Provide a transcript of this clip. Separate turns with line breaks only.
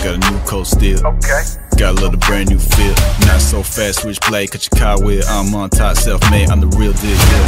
got a new coat still. Got a little brand new feel. Not so fast, switch play, cut your car wheel. I'm on top, self-made, I'm the real deal, yeah.